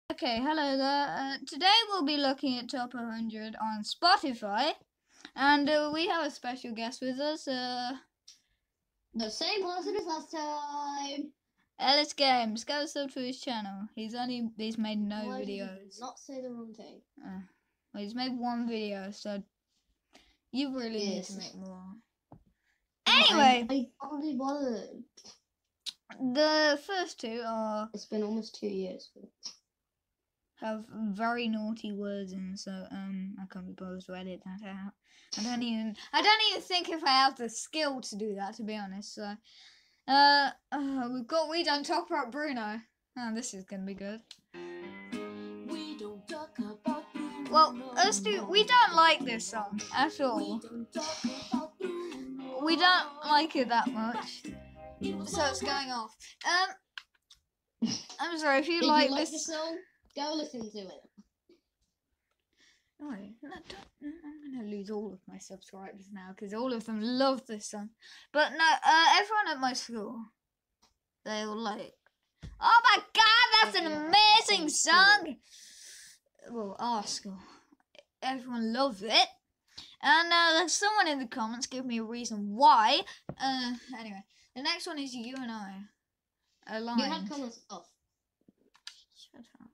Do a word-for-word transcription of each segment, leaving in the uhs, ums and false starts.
Okay, hello there. Uh, today we'll be looking at top one hundred on Spotify, and uh, we have a special guest with us. Uh, the same person as last time. Ellis Games. Go sub to his channel. He's only he's made no Why videos. Did you not say the wrong thing. Uh, well, he's made one video, so you really yes. need to make more. Anyway, Anyway, I can't be bothered. The first two are It's been almost two years. have very naughty words in, so um I can't be bothered to edit that out. I don't even I don't even think if I have the skill to do that, to be honest. So uh, uh we've got We Don't Talk About Bruno. Oh, this is gonna be good. We don't talk about Bruno. Well, us do we don't like this song at all. We don't talk about Bruno. We don't like it that much. So it's going off. Um I'm sorry if you if like you like this the song, go listen to it. No, no, don't, I'm gonna lose all of my subscribers now because all of them love this song. But no, uh, everyone at my school, they were like, "Oh my god, that's an amazing song!" Well, our school, everyone loves it, and uh, there's someone in the comments give me a reason why. Uh, anyway, the next one is You and I. Aligned. You had comments off. Shut up.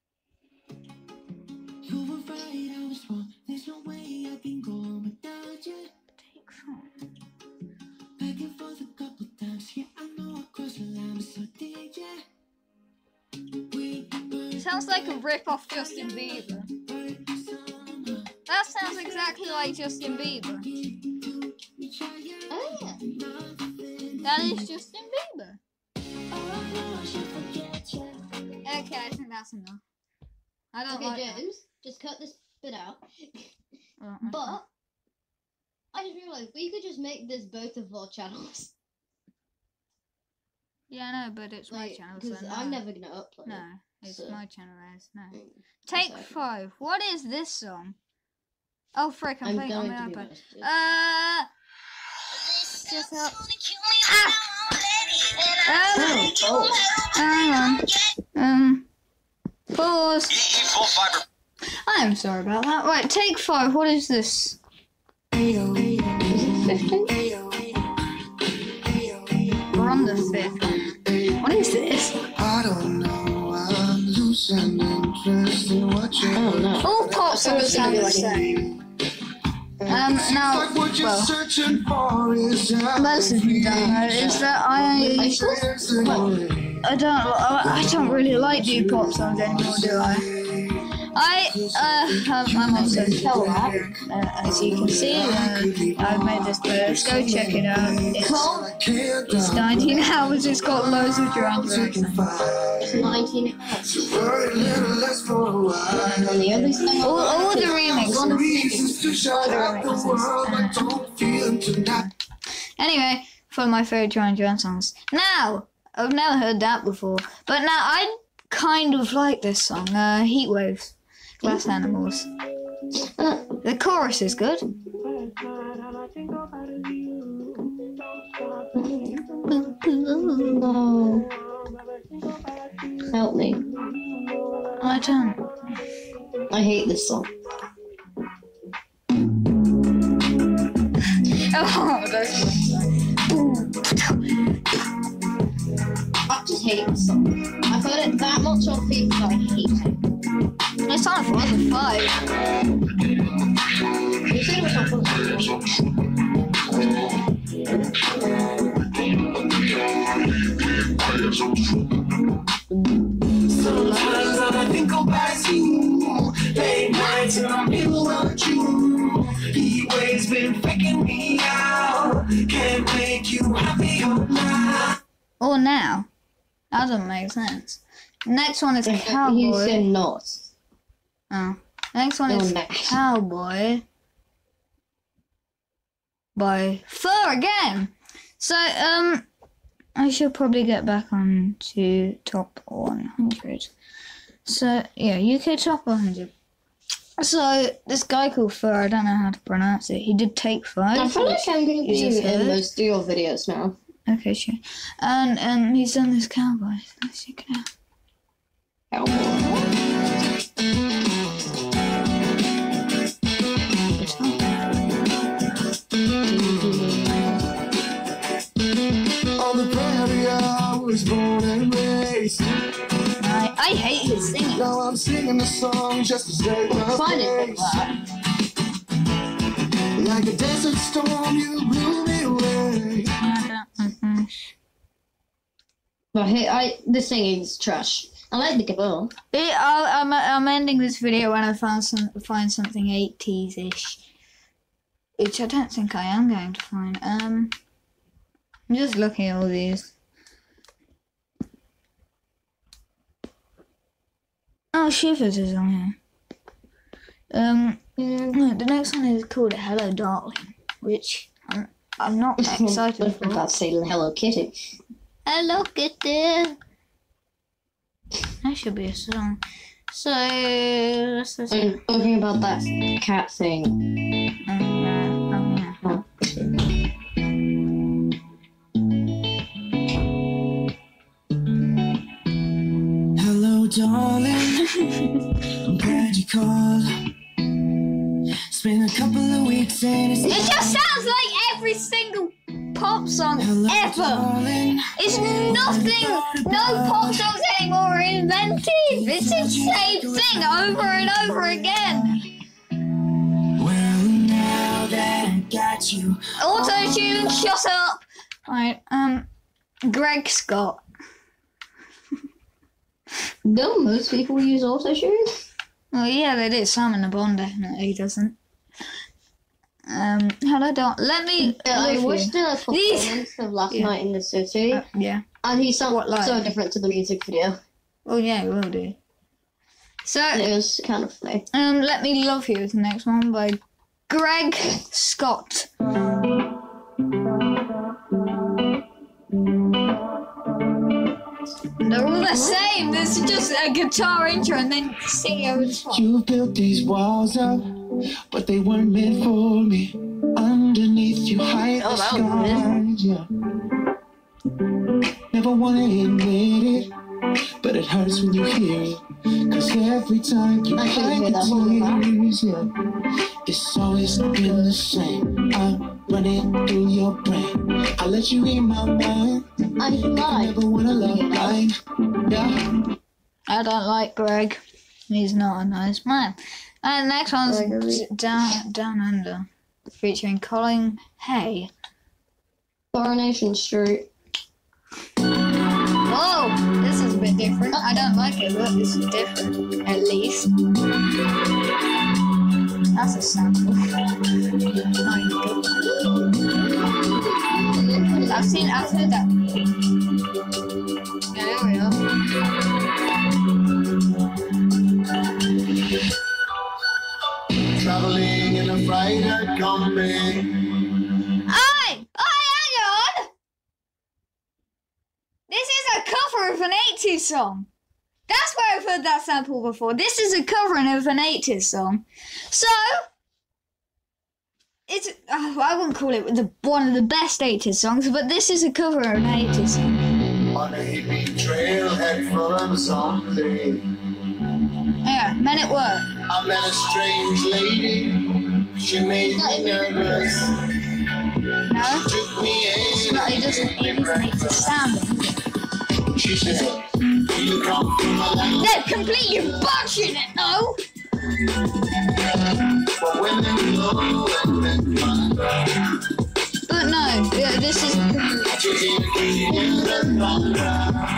You were right, I was wrong. There's no way I can go on without you. Take five. Back and forth a couple times. Yeah, I know I crossed the line, but so did ya. We It sounds like a rip off Justin Bieber. That sounds exactly like Justin Bieber. Oh yeah. That is Justin Bieber. Okay, I think that's enough. I don't Okay, like James, just cut this bit out. that. Uh, But I just realised we could just make this both of our channels. yeah, no, but it's my Like, channel, so because no. I'm never gonna upload. No, it's so- my channel, as no. Mm, Take exactly. five. What is this song? Oh, frick, I'm, I'm playing on going my to be iPad. honest. with you. Uh, just help. Oh, oh. Hang on. Um, pause. full fiber. I'm sorry about that. Right, take five. What is this? Is it fifty? We're on the fifth. What is this? I don't know, I'm losing interest in what you I don't know. All pop songs sound the like- same. Um, now, like what you're well, searching for is most of you don't know is that I, I don't, I, I don't really like do pop songs anymore, do I? I, uh, um, I'm also tell that, uh, as you can see, uh, I've made this playlist, go check it out. It's, it's nineteen hours, it's got loads of Duran Duran. It's nineteen hours. Worry a little less for a while. And on the other side, All, all the remixes. Reasons to shut out the world, but don't feel it tonight. Anyway, for my favourite Duran Duran songs. Now, I've never heard that before, but now I kind of like this song, uh, Heat Waves, Glass Animals. The chorus is good. oh. Help me. I don't. I hate this song. Oh, that's I just hate this song. I've heard it that much on feet that I hate it. It's on for the five. You said it was on four. Sometimes I think about you. Late nights and I'm thinking about you. He always been faking me out. Can't make you happier now. Or now. That doesn't make sense. Next one is You Cowboy. said not. Oh. Next one No, is next. Cowboy by Fur again. So, um, I should probably get back on to top one hundred. So, yeah, U K top one hundred. So, this guy called Fur, I don't know how to pronounce it. He did take five. I feel like I'm going to You be just in heard? most of your videos now. Okay, sure. And um, he's done this Cowboy. Let's check it out. Cowboy. his singing. Now I'm singing the song just to save my Find it face. that. Like a desert storm, you blew me away. I don't know. But hey, I the singing's trash. I like the guitar. It, I, I'm, I'm ending this video when I find some find something eighties-ish, which I don't think I am going to find. Um, I'm just looking at all these. Oh, Shivers is on here. Um, Yeah. the next one is called Hello Darling, which I'm, I'm not excited I for. can't say Hello Kitty. Hello Kitty. That should be a song. So, what's this? Oh, I'm talking about that cat thing. yeah. Oh, yeah. Oh. Hello, darling. I'm glad you called. It's been a couple of weeks and it's It just sounds like every single pop song Hello, ever. darling. It's nothing. No pop songs anymore are inventive. It's the same thing over and over again. Well, now that I got you, Auto tune, shut up. Right. Um, Greg Scott. Don't most people use autotune? Well, yeah, they do. Simon the Bond definitely doesn't. Um, hello, don't let me. Yeah, I love watched you. the performance of last Yeah. night in the city, Uh, yeah. and he sounded What, like? so different to the music video. Well, yeah, it will do. So, And it was kind of funny. um, Let Me Love You is the next one by Greg Scott. They're all the same. There's just a guitar intro and then singing over the top. You built these walls up, but they weren't meant for me. Underneath you hide Oh, the that was scars, yeah. Never wanna admit it, but it hurts when you hear it. Cause every time you I couldn't hide hear the that whole tears, yeah, it's always been the same. I'm running through your brain. I let you in my mind. I I lied. never wanna love blind, yeah. I don't like Greg. He's not a nice man. And the next one's Gregory. Down Down Under, featuring Colin Hay. Coronation Street. Oh, this is a bit different. I don't like it, but this is different, at least. That's a sample. I've seen, I've heard that. Yeah, there we are. Traveling in a freighter company. Oi! Oi, hang on! This is a cover of an eighties song. That's where I've heard that sample before. This is a covering of an eighties song. So, it's, uh, I wouldn't call it the, one of the best eighties songs, but this is a cover of an eighties song. On a hippie trailhead from someday. Yeah, Men at Work. I met a strange lady. She made me nervous. No? Took me in. But it doesn't, it doesn't make the sound. She said, you come from a land. They're completely botching it, no? But when they blow and then thunder, But no, yeah, this is you hear the thunder.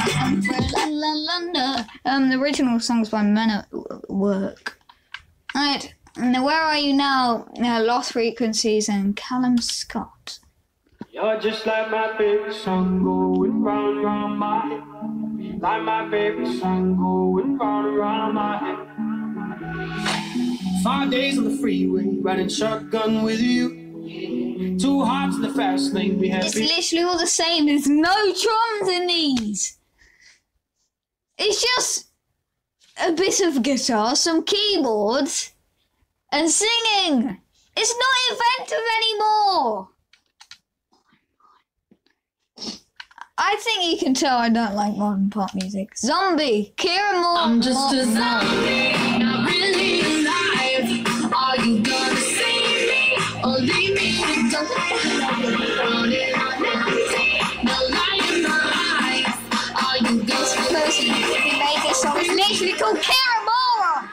Um, the original song's by Men at Work. Right, now where are you now? Uh, Lost Frequencies and Callum Scott. You're just like my favorite song going round round my head. Like my favorite song going round round my head. Five days on the freeway, riding shotgun with you. Two hearts in the fast lane, we had It's big literally all the same. There's no drums in these. It's just a bit of guitar, some keyboards, and singing. It's not inventive anymore. I think you can tell I don't like modern pop music. Zombie, Kira Moore. I'm just Moore- a zombie, not really alive. Are you gonna save me or leave me to die? Running on empty, no light in my eyes. Are you This gonna person who made this song is actually called Kira Moron.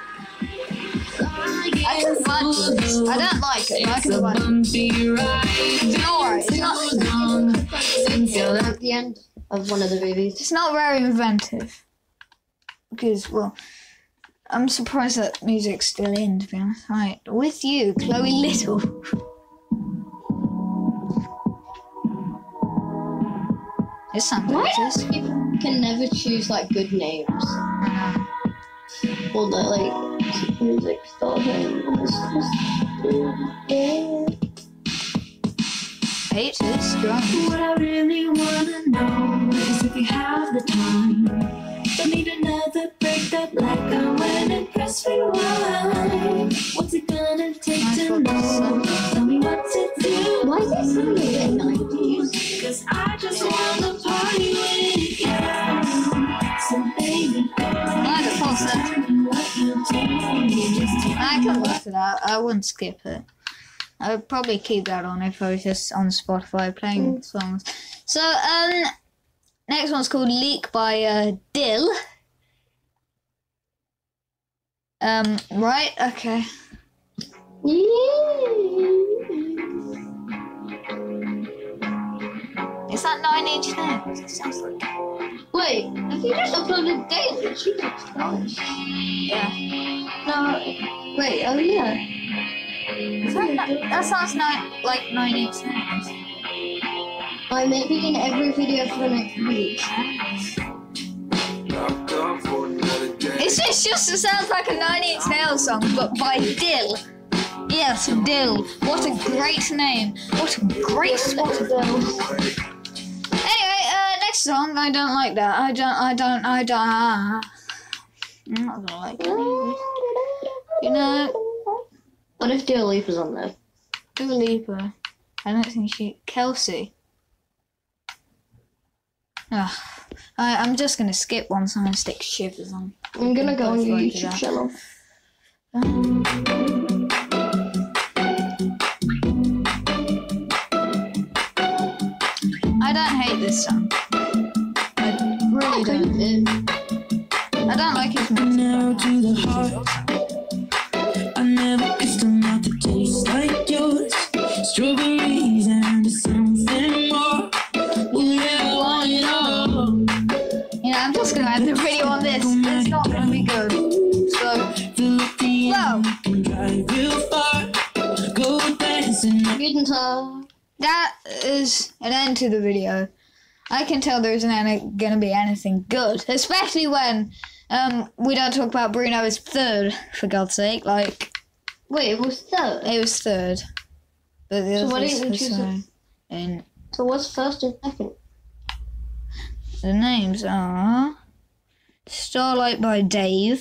I can imagine this. I don't like it, but I can imagine it. It's alright. It's not, At the end of one of the movies. it's not very inventive. Because, well, I'm surprised that music's still in, to be honest. Right, with you, Chloe Little. This sounds Why like do this. people can never choose like good names? Or the like music style thing. Hate this drum. What I really wanna know is if you have the time. Don't need another breakup like I went and press rewind. What's it gonna take Nice to one. know? Tell me what to do. Why is this sounding a bit nineties? Cause I just wanna party with you. So baby, I had a false set. tell me what you do. Just tell I can work it out. I wouldn't skip it. I would probably keep that on if I was just on Spotify playing songs. So, um, next one's called Leak by uh, Dill. Um, right? Okay. Is that Nine Inch Nails? It sounds like. Wait, have you just uploaded Daisy? She looks nice. Yeah. No, wait, oh yeah. Is that, that sounds ni- like Nine Inch Nails. I may be in every video for the next week. Is this just it sounds like a Nine Inch Nails song, but by Dill? Yes, Dill. What a great name. What a great Spotify. Anyway, uh, next song. I don't like that. I don't. I don't. I don't. I'm not gonna like it. You know, What if Dua Lipa's on there? Dua Lipa. I don't think she. Kelsey. Ugh. I, I'm just gonna skip one song and stick Shivers on. I'm gonna go on your Both like YouTube that. channel. I don't hate this song. I really don't. I don't like his music. Narrow to the heart. I never kissed a mouth that tastes like yours. Strawberries and something more. Will you ever want it all? You know, I'm just gonna end the video on this. It's not gonna be good. So, Fill up the whoa, end and drive real far. Go dancing. Guten Tag. that is an end to the video. I can tell there isn't any, gonna be anything good, especially when um we don't talk about Bruno as third, for God's sake. Like, Wait, it was third. it was third. But the So why others didn't you were choose so- it? And So what's first and second? the names are Starlight by Dave.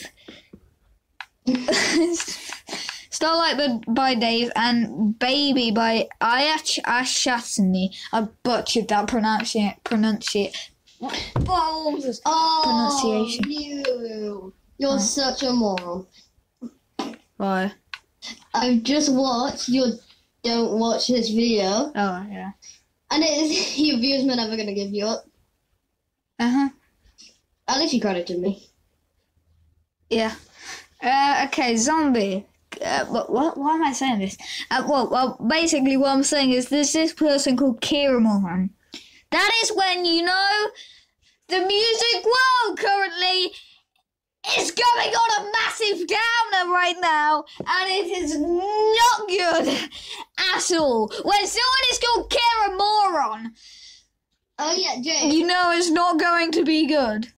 Starlight by Dave and Baby by Ayach Ashasani. I butchered that pronunciation. Pronunciate. Balls. Oh, Pronunciation. you. You're such a moron. Why? I've just watched your Don't Watch This video, Oh, yeah. and it is your views are never gonna give you up. Uh huh. At least you credited me. Yeah. Uh, okay, Zombie. Uh, what, what? Why am I saying this? Uh, well, well, basically, what I'm saying is there's this person called Kira Moran. That is when you know the music world currently is going on a massive downer right now, and it is not good at all. When someone is called Kira Moran, Oh yeah, James. you know it's not going to be good.